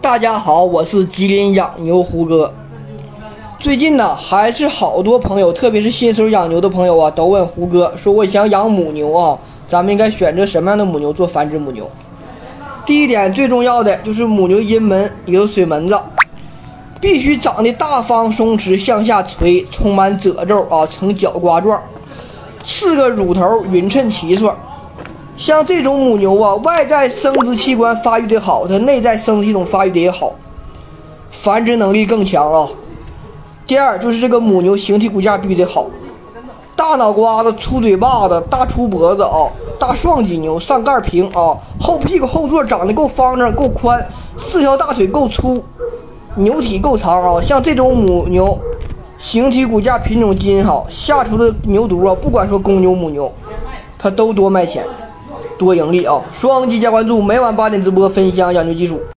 大家好，我是吉林养牛胡哥。最近呢，还是好多朋友，特别是新手养牛的朋友啊，都问胡哥说：“我想养母牛啊，咱们应该选择什么样的母牛做繁殖母牛？”第一点最重要的就是母牛阴门里头水门子必须长得大方松弛，向下垂，充满褶皱啊，呈角瓜状，4个乳头匀称齐刷。像这种母牛啊，外在生殖器官发育的好，它内在生殖系统发育的也好，繁殖能力更强啊。第二就是这个母牛形体骨架必须得好，大脑瓜子、粗嘴巴子、大粗脖子啊，大双脊牛，上盖平啊，后屁股后座长得够方正、够宽，4条大腿够粗，牛体够长啊。像这种母牛，形体骨架品种基因好，下出的牛犊啊，不管说公牛母牛，它都多卖钱。多盈利啊！双击加关注，每晚8点直播分享养牛技术。